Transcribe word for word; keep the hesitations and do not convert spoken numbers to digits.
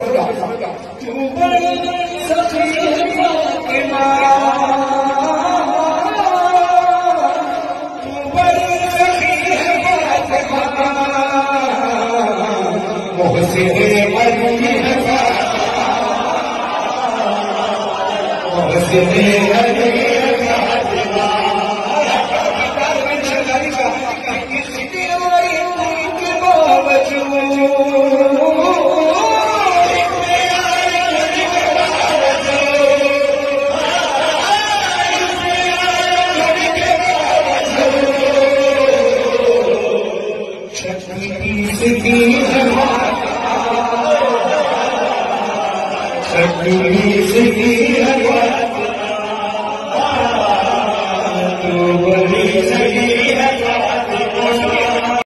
तू बड़ी सखी फातिमा, तू बड़ी सखी फातिमा, मोहसिन अली है फातिमा, मोहसिन अली है फातिमा। किसकी आई के बावजूद छत्तीसकी छत्तीसकी